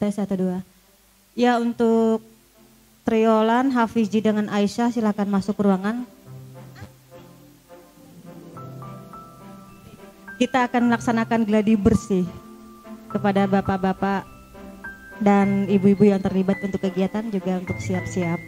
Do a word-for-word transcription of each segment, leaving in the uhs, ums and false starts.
Tes satu dua. Ya, untuk triolan Hafizji dengan Aisyah silakan masuk ruangan. Kita akan melaksanakan gladi bersih kepada bapak-bapak dan ibu-ibu yang terlibat untuk kegiatan, juga untuk siap-siap.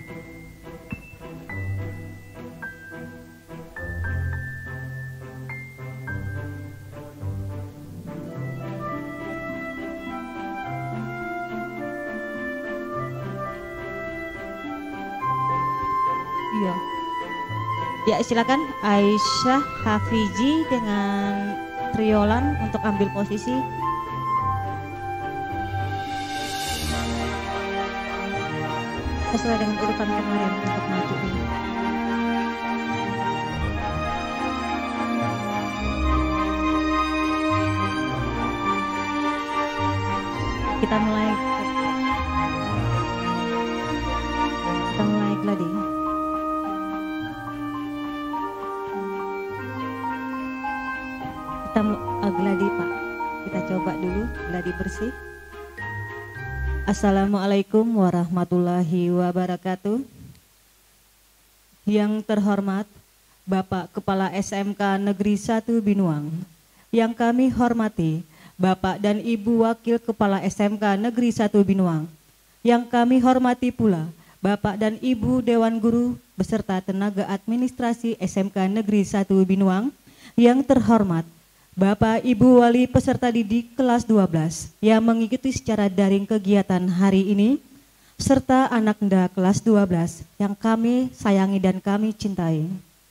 Iya. Ya, silakan Aisyah Hafizji dengan triolan untuk ambil posisi. Sesuai dengan urutan kemarin untuk maju ini. Kita mulai. Kita mulai gladi. Kita uh, gladi Pak. Kita coba dulu gladi bersih. Assalamualaikum warahmatullahi wabarakatuh. Yang terhormat Bapak Kepala S M K Negeri satu Binuang, yang kami hormati Bapak dan Ibu Wakil Kepala S M K Negeri satu Binuang, yang kami hormati pula Bapak dan Ibu Dewan Guru beserta tenaga administrasi S M K Negeri satu Binuang, yang terhormat Bapak Ibu Wali peserta didik kelas dua belas yang mengikuti secara daring kegiatan hari ini, serta anak muda kelas dua belas yang kami sayangi dan kami cintai.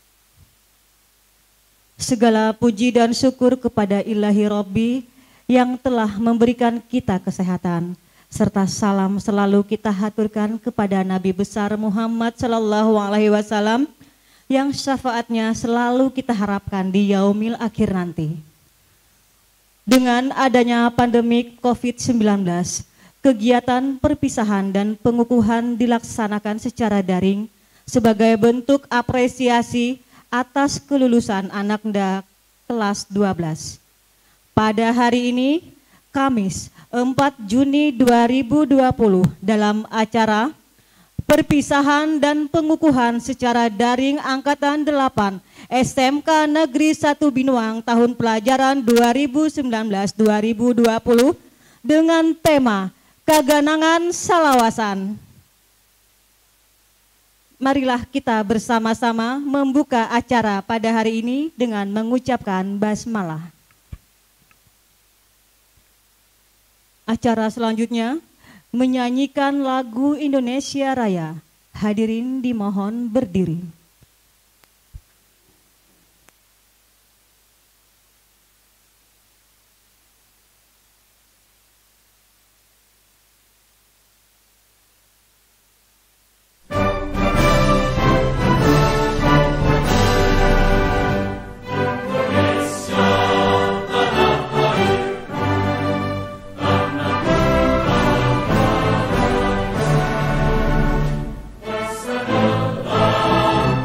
Segala puji dan syukur kepada Ilahi Robbi yang telah memberikan kita kesehatan, serta salam selalu kita haturkan kepada Nabi besar Muhammad Sallallahu Alaihi Wasallam yang syafaatnya selalu kita harapkan di yaumil akhir nanti. Dengan adanya pandemi covid sembilan belas, kegiatan perpisahan dan pengukuhan dilaksanakan secara daring sebagai bentuk apresiasi atas kelulusan anak muda kelas dua belas. Pada hari ini, Kamis empat Juni dua ribu dua puluh, dalam acara perpisahan dan pengukuhan secara daring Angkatan delapan S M K Negeri satu Binuang tahun pelajaran dua ribu sembilan belas dua ribu dua puluh dengan tema Kaganangan Salawasan. Marilah kita bersama-sama membuka acara pada hari ini dengan mengucapkan basmalah. Acara selanjutnya menyanyikan lagu Indonesia Raya. Hadirin dimohon berdiri. Oh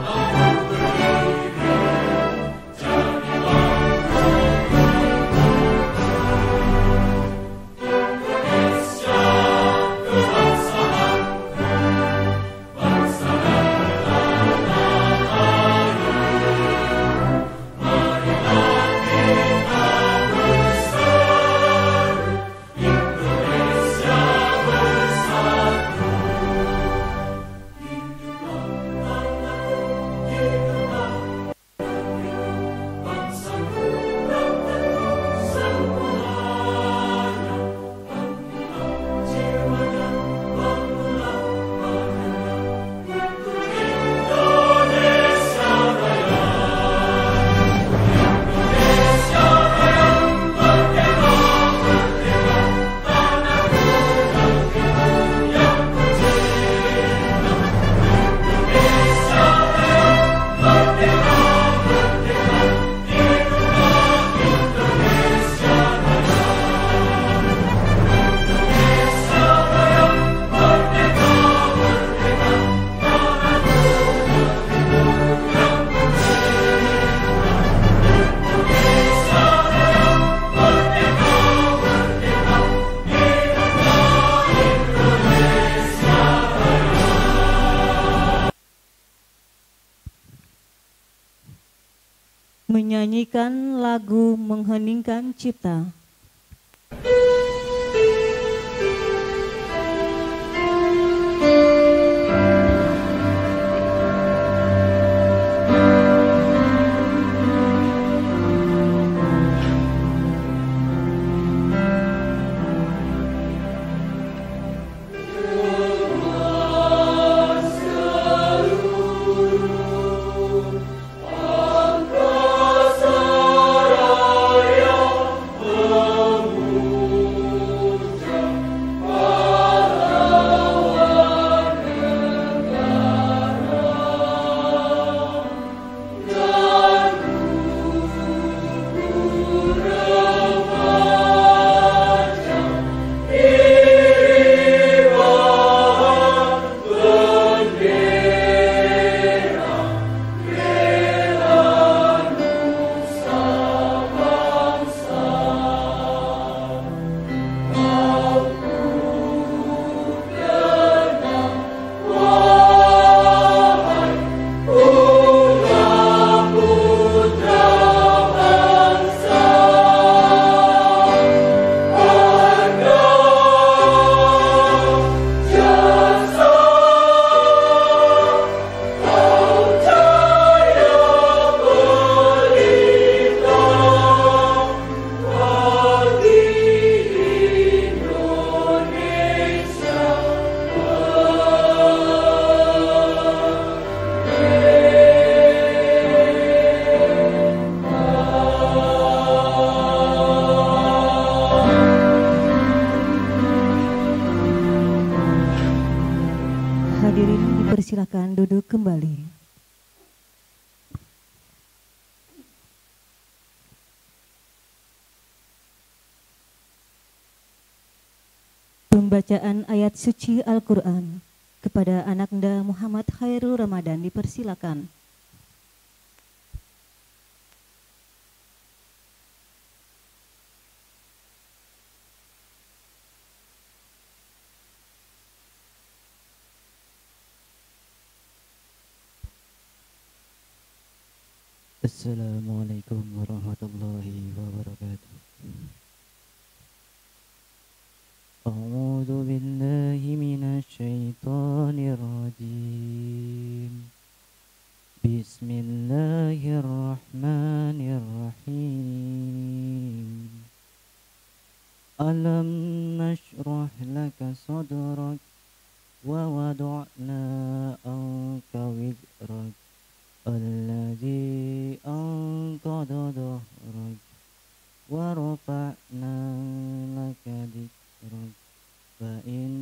menyanyikan lagu Mengheningkan Cipta. Hadirin dipersilakan duduk kembali. Pembacaan ayat suci Al-Quran kepada Anaknda Muhammad Khairul Ramadan dipersilakan. Assalamualaikum warahmatullahi wabarakatuh. A'udzu billahi minasy syaithanir rajim. Bismillahirrahmanirrahim. Alam nashrah laka sadrak wa wada'na anka wizrak alladzi anqadha dhahrak wa rafa'na laka dhikrak fa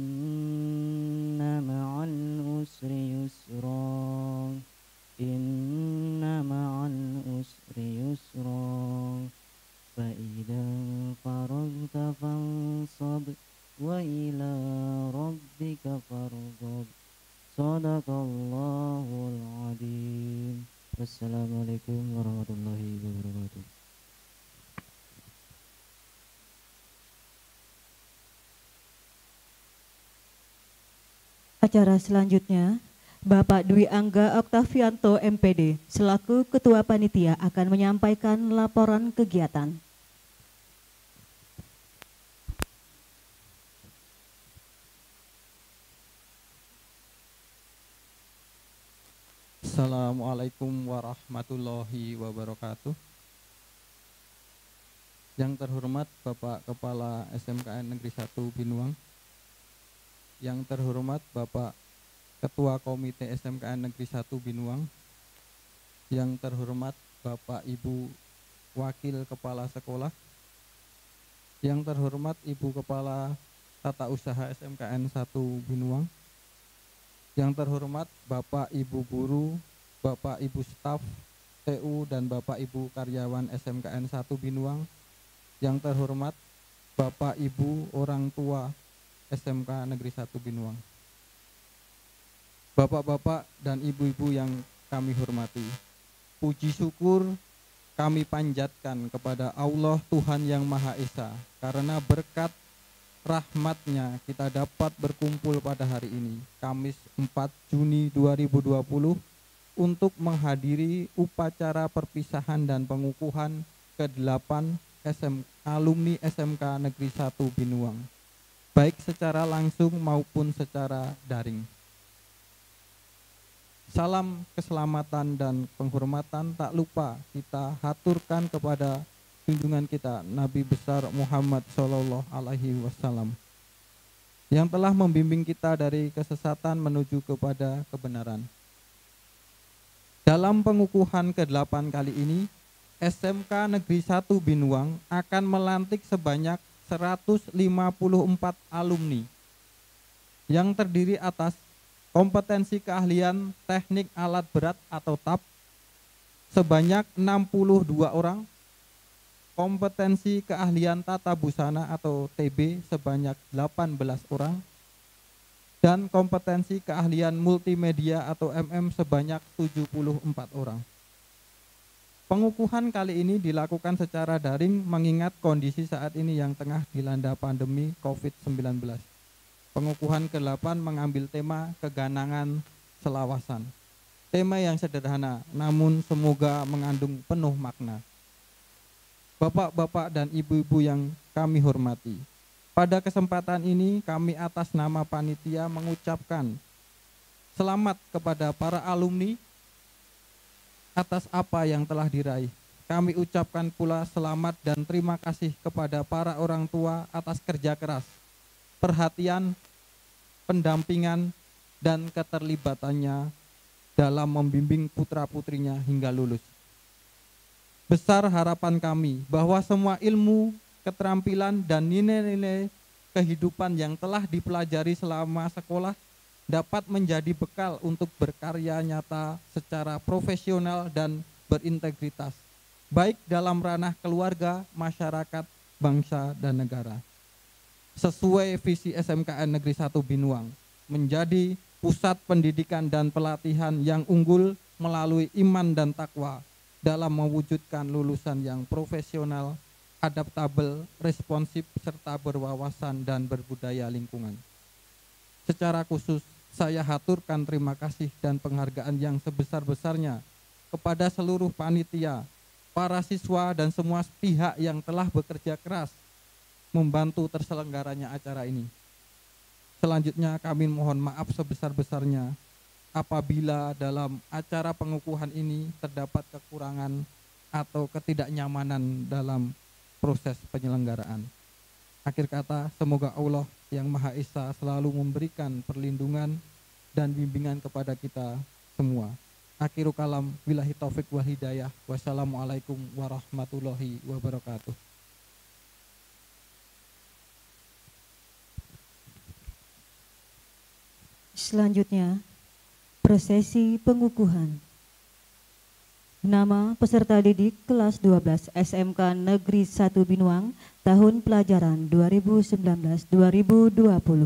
inna ma'al usri yusra inna ma'al usri yusra fa idza faragta fansab wa ila rabbika farghab. Sadaqallahul adzim. Wassalamualaikum warahmatullahi wabarakatuh. Acara selanjutnya, Bapak Dwi Angga Oktavianto M P D selaku Ketua Panitia akan menyampaikan laporan kegiatan. Assalamualaikum warahmatullahi wabarakatuh. Yang terhormat Bapak Kepala S M K N Negeri satu Binuang, yang terhormat Bapak Ketua Komite S M K N Negeri satu Binuang, yang terhormat Bapak Ibu Wakil Kepala Sekolah, yang terhormat Ibu Kepala Tata Usaha S M K N satu Binuang, yang terhormat Bapak Ibu Guru, Bapak Ibu Staf T U dan Bapak Ibu Karyawan S M K N satu Binuang, yang terhormat Bapak Ibu orang tua S M K Negeri satu Binuang, Bapak-bapak dan ibu-ibu yang kami hormati, puji syukur kami panjatkan kepada Allah Tuhan Yang Maha Esa karena berkat rahmatnya kita dapat berkumpul pada hari ini, Kamis empat Juni dua ribu dua puluh, untuk menghadiri upacara perpisahan dan pengukuhan kedelapan S M, alumni S M K Negeri satu Binuang, baik secara langsung maupun secara daring. Salam keselamatan dan penghormatan tak lupa kita haturkan kepada junjungan kita Nabi besar Muhammad Shallallahu Alaihi Wasallam yang telah membimbing kita dari kesesatan menuju kepada kebenaran. Dalam pengukuhan kedelapan kali ini, S M K Negeri satu Binuang akan melantik sebanyak seratus lima puluh empat alumni yang terdiri atas kompetensi keahlian teknik alat berat atau T A P sebanyak enam puluh dua orang, kompetensi keahlian tata busana atau T B sebanyak delapan belas orang, dan kompetensi keahlian multimedia atau M M sebanyak tujuh puluh empat orang. Pengukuhan kali ini dilakukan secara daring mengingat kondisi saat ini yang tengah dilanda pandemi covid sembilan belas. Pengukuhan kedelapan mengambil tema keganangan selawasan. Tema yang sederhana, namun semoga mengandung penuh makna. Bapak-bapak dan ibu-ibu yang kami hormati, pada kesempatan ini kami atas nama panitia mengucapkan selamat kepada para alumni atas apa yang telah diraih. Kami ucapkan pula selamat dan terima kasih kepada para orang tua atas kerja keras, perhatian, pendampingan, dan keterlibatannya dalam membimbing putra-putrinya hingga lulus. Besar harapan kami bahwa semua ilmu, keterampilan, dan nilai-nilai kehidupan yang telah dipelajari selama sekolah dapat menjadi bekal untuk berkarya nyata secara profesional dan berintegritas, baik dalam ranah keluarga, masyarakat, bangsa, dan negara. Sesuai visi S M K N Negeri satu Binuang, menjadi pusat pendidikan dan pelatihan yang unggul melalui iman dan takwa dalam mewujudkan lulusan yang profesional, adaptabel, responsif, serta berwawasan dan berbudaya lingkungan. Secara khusus, saya haturkan terima kasih dan penghargaan yang sebesar-besarnya kepada seluruh panitia, para siswa, dan semua pihak yang telah bekerja keras membantu terselenggaranya acara ini. Selanjutnya kami mohon maaf sebesar-besarnya apabila dalam acara pengukuhan ini terdapat kekurangan atau ketidaknyamanan dalam proses penyelenggaraan. Akhir kata, semoga Allah yang Maha Esa selalu memberikan perlindungan dan bimbingan kepada kita semua. Akhiru kalam, billahi taufik wal hidayah. Wassalamualaikum warahmatullahi wabarakatuh. Selanjutnya, prosesi pengukuhan. Nama peserta didik kelas dua belas S M K Negeri satu Binuang tahun pelajaran dua ribu sembilan belas dua ribu dua puluh.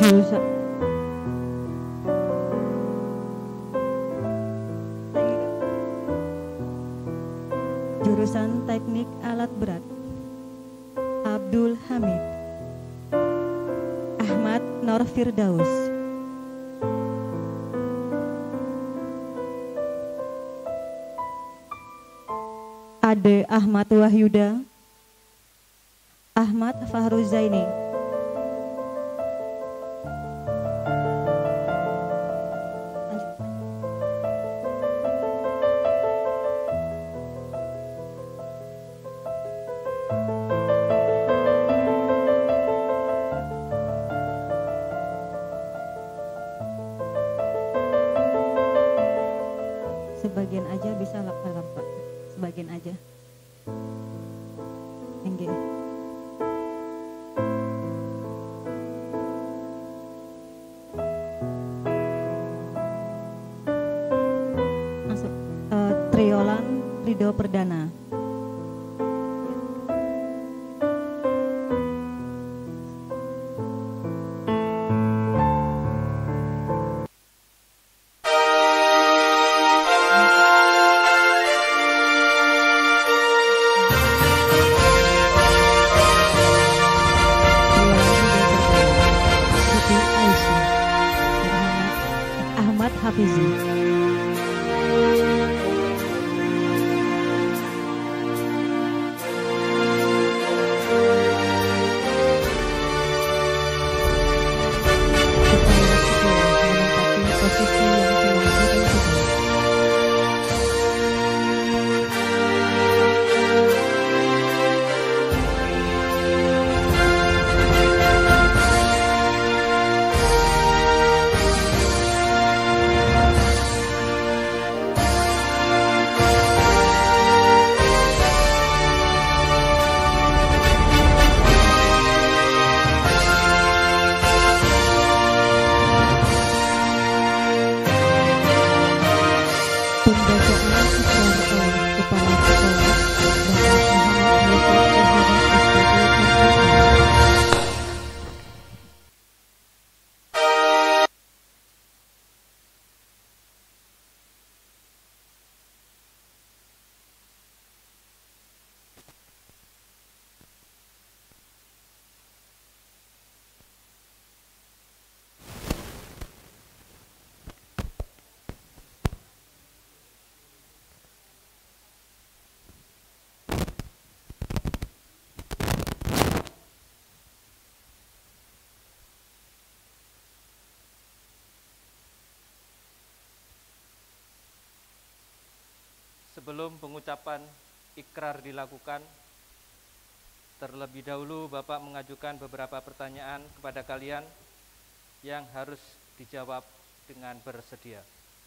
jurusan jurusan teknik alat berat Abdul Hamid. Ahmad Nur Firdaus. Ade Ahmad Wahyuda. Ahmad Fahruzaini. Sebagian aja bisa lakukan Pak. Sebagian aja. Enggak. Masuk. Uh, Triolan Ridho Perdana. Hafizi. Posisi yang telah ditentukan. Pembacaan ikrar oleh Kepala Sekolah Bapak Muhammad Yusuf Terhadap S P P Sebelum pengucapan ikrar dilakukan, terlebih dahulu Bapak mengajukan beberapa pertanyaan kepada kalian yang harus dijawab dengan bersedia.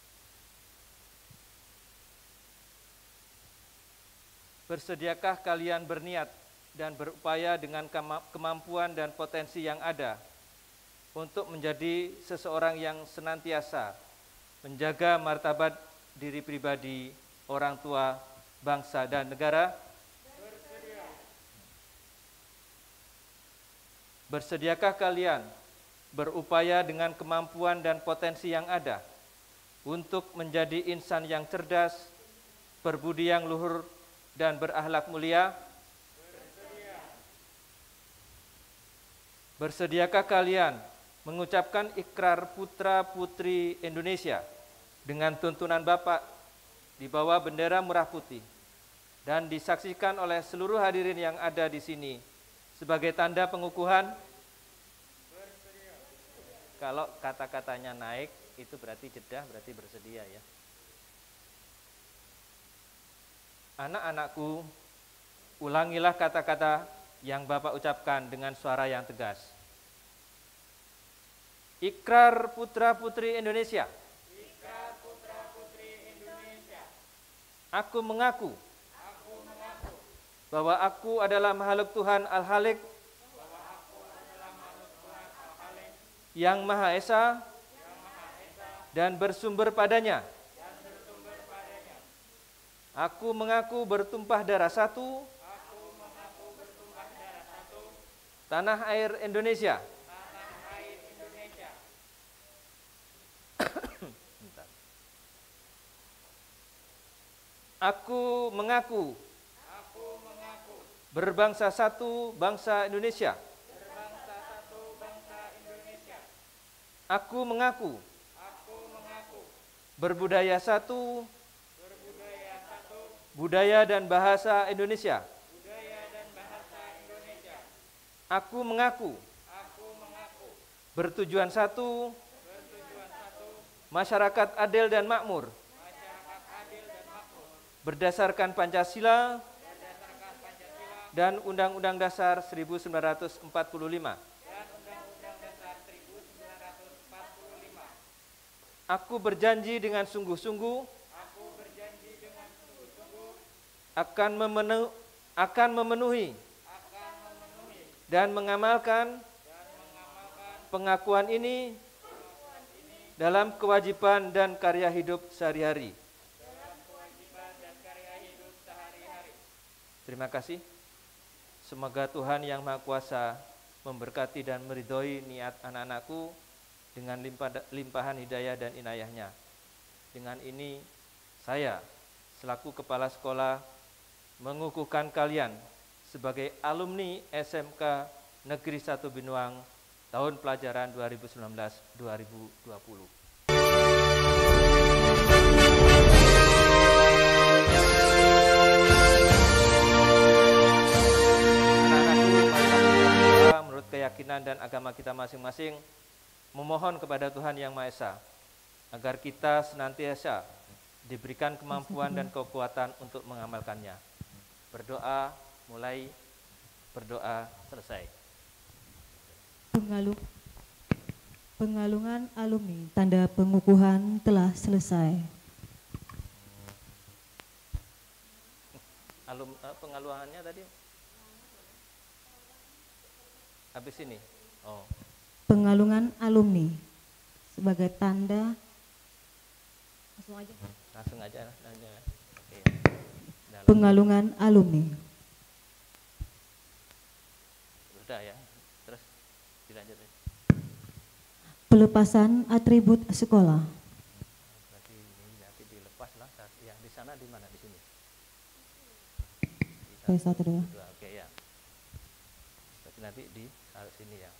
Bersediakah kalian berniat dan berupaya dengan kemampuan dan potensi yang ada untuk menjadi seseorang yang senantiasa menjaga martabat diri pribadi, orang tua, bangsa, dan negara? Bersedia. Bersediakah kalian berupaya dengan kemampuan dan potensi yang ada untuk menjadi insan yang cerdas, berbudi yang luhur, dan berakhlak mulia? Bersedia. Bersediakah kalian mengucapkan ikrar putra-putri Indonesia dengan tuntunan Bapak di bawah bendera merah putih dan disaksikan oleh seluruh hadirin yang ada di sini sebagai tanda pengukuhan? Bersedia. Kalau kata-katanya naik itu berarti jeda, berarti bersedia ya. Anak-anakku, ulangilah kata-kata yang Bapak ucapkan dengan suara yang tegas. Ikrar putra-putri Indonesia. Aku mengaku, aku mengaku bahwa aku adalah makhluk Tuhan Al-Halik, Al yang Maha Esa, yang Maha Esa dan bersumber padanya. Dan bersumber padanya. Aku mengaku bertumpah darah satu, aku mengaku bertumpah darah satu tanah air Indonesia, tanah air Indonesia Aku mengaku berbangsa satu bangsa Indonesia. Aku mengaku berbudaya satu budaya dan bahasa Indonesia. Aku mengaku bertujuan satu masyarakat adil dan makmur berdasarkan Pancasila dan Undang-Undang Dasar seribu sembilan ratus empat puluh lima. Aku berjanji dengan sungguh-sungguh akan memenuhi, akan memenuhi dan mengamalkan pengakuan ini dalam kewajiban dan karya hidup sehari-hari. Terima kasih. Semoga Tuhan Yang Maha Kuasa memberkati dan meridhoi niat anak-anakku dengan limpahan hidayah dan inayahnya. Dengan ini saya selaku kepala sekolah mengukuhkan kalian sebagai alumni S M K Negeri satu Binuang tahun pelajaran dua ribu sembilan belas dua ribu dua puluh. Menurut keyakinan dan agama kita masing-masing, memohon kepada Tuhan Yang Maha Esa agar kita senantiasa diberikan kemampuan dan kekuatan untuk mengamalkannya. Berdoa mulai, berdoa selesai. Pengalu, pengalungan alumni tanda pengukuhan telah selesai. Alum, pengaluannya tadi habis ini. Oh. Pengalungan alumni sebagai tanda langsung aja. Langsung aja. aja. Oke. Pengalungan alumni. Udah ya. Terus dilanjut. Pelepasan atribut sekolah. Berarti ini nanti dilepas lah. Yang di sana di mana? Di sini. Oke, satu dua. Oke ya. Berarti nanti di sini ya.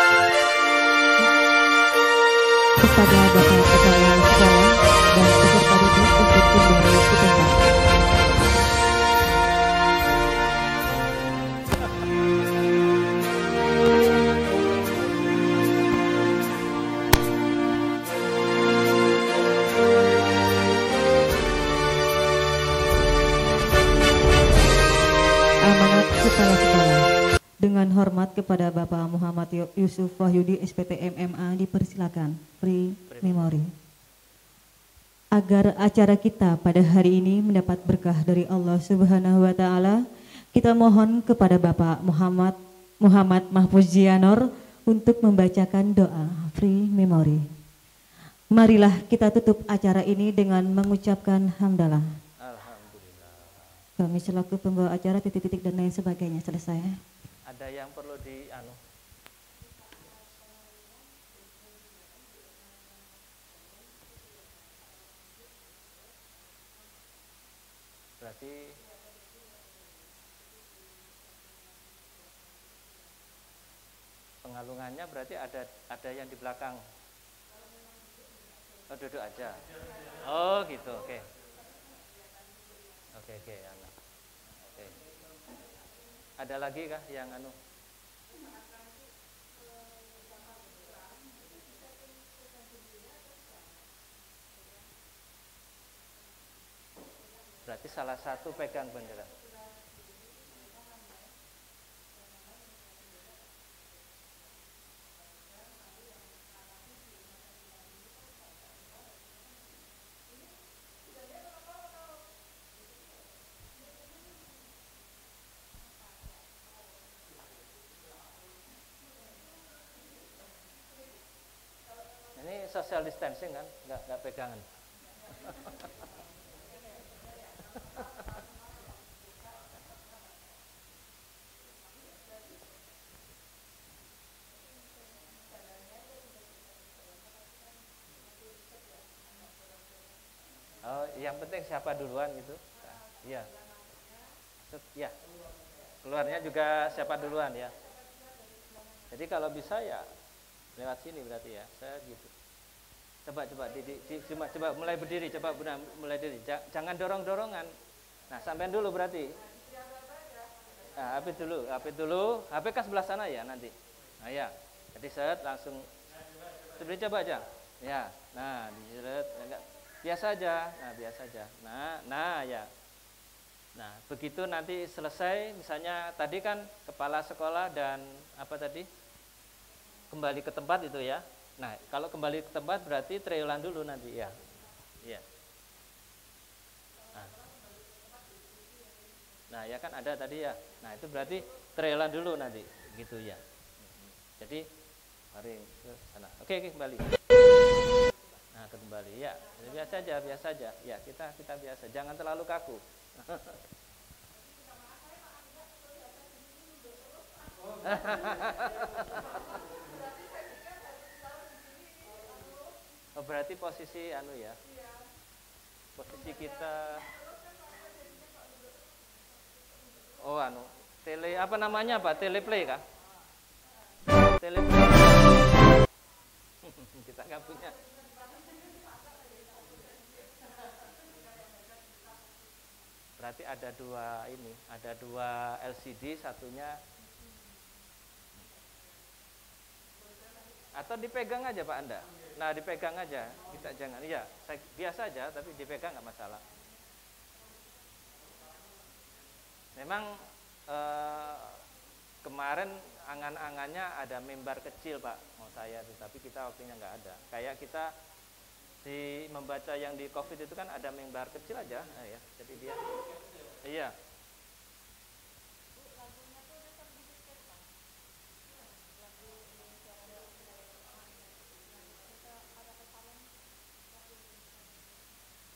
Kepada Bapak Kepala Sekolah dan peserta didik untuk kembali ke tempat. Amanat Kepala Sekolah. Dengan hormat kepada Bapak Muhammad Yusuf Wahyudi S P T M M A dipersilakan free memori. Agar acara kita pada hari ini mendapat berkah dari Allah Subhanahu wa taala, kita mohon kepada Bapak Muhammad Muhammad Mahfuz Jianor untuk membacakan doa free memori. Marilah kita tutup acara ini dengan mengucapkan hamdalah. Alhamdulillah. Kami selaku pembawa acara titik-titik dan lain sebagainya selesai. Ada yang perlu di anu? Berarti pengalungannya berarti ada ada yang di belakang. Oh, duduk aja. Oh, gitu. Oke. Oke, oke, anu. Oke. Ada lagi kah yang anu? Berarti salah satu pegang bendera. Ini social distancing kan, nggak nggak pegangan. Oh, yang penting siapa duluan gitu. Iya. Ya. Keluarnya juga siapa duluan ya. Jadi kalau bisa ya lewat sini berarti ya. Saya gitu. Coba coba di, di, di, coba, coba mulai berdiri, coba benar mulai berdiri. Jangan dorong-dorongan. Nah, sampean dulu berarti. Nah, Hafid dulu, Hafid dulu. H P kan sebelah sana ya nanti. Nah, ya. Jadi set langsung seperti coba aja. Ya. Nah, diseret enggak biasa aja. Nah, biasa aja. Nah, nah ya. Nah, begitu nanti selesai, misalnya tadi kan kepala sekolah dan apa tadi? Kembali ke tempat itu ya. Nah, kalau kembali ke tempat berarti trailan dulu nanti ya. Iya. Nah. Nah, ya kan ada tadi ya. Nah, itu berarti trailan dulu nanti gitu ya. Jadi mari ke sana. Oke, oke kembali. Nah, kembali ya. Biasa aja, biasa aja. Ya, kita kita biasa. Jangan terlalu kaku. Oh, berarti posisi anu ya. Posisi kita oh anu, tele apa namanya Pak? Teleplay kah? Teleplay. Kita nggak punya. Berarti ada dua ini, ada dua L C D, satunya atau dipegang aja Pak Anda. Nah, dipegang aja, kita jangan. Iya, saya, biasa aja, tapi dipegang nggak masalah. Memang eh, kemarin angan-angannya ada mimbar kecil Pak, mau saya, tapi kita waktunya nggak ada. Kayak kita di membaca yang di COVID itu kan ada mimbar kecil aja, nah, ya. Jadi dia, iya.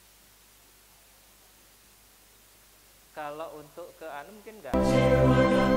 Kalau untuk ke anu mungkin enggak.